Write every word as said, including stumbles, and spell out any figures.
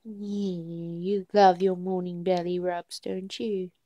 Yeah, you love your morning belly rubs, don't you?